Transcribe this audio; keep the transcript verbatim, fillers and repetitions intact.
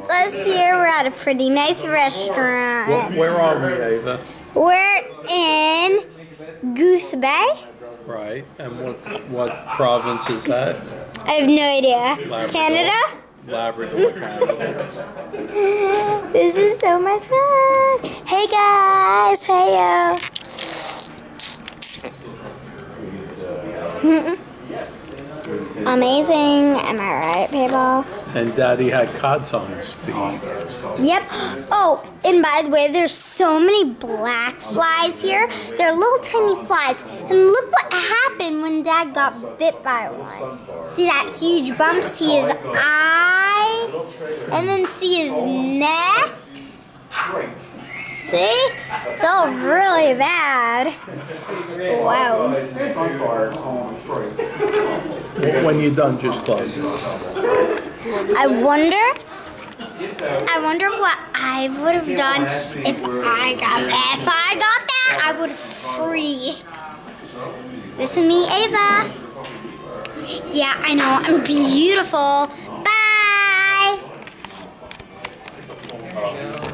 it's us here. We're at a pretty nice restaurant. Well, where are we, Ava? We're in Goose Bay. Right. And what what province is that? I have no idea. Labrador. Canada? Labrador, Canada. This is so much fun. Hey guys. Hey yo. Amazing. Am I right, people? And Daddy had cod tongues to eat. Yep. Oh, and by the way, there's so many black flies here. They're little tiny flies. And look what happened when Dad got bit by one. See that huge bump? See his eye? And then see his neck? See? It's all really bad. Wow. When you're done, just close it. I wonder, I wonder what I would have done if I got that. If I got that, I would have freaked. This is me, Ava. Yeah, I know, I'm beautiful. Bye.